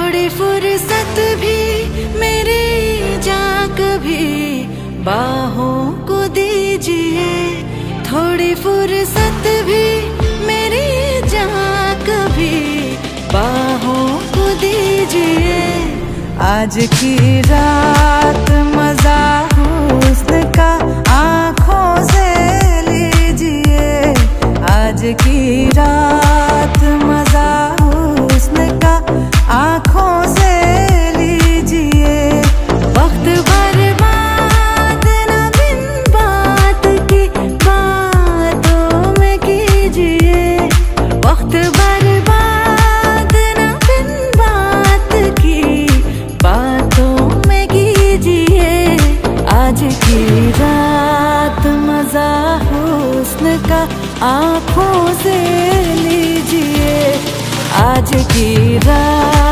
थोड़ी फुर्सत भी मेरी जान कभी बाहों को दीजिए, थोड़ी फुर्सत भी मेरी जान कभी बाहों को दीजिए। आज की रात मजा हुस्न का आँखों से लीजिए, आज की रात मजा हुस्न का आँखों से लीजिए। वक्त बर्बाद न बिन बात की बातों में कीजिए, वक्त बर्बाद न बिन बात की बातों में कीजिए। आज की रात मजा हुस्न का आँखों से लीजिए, आज की रात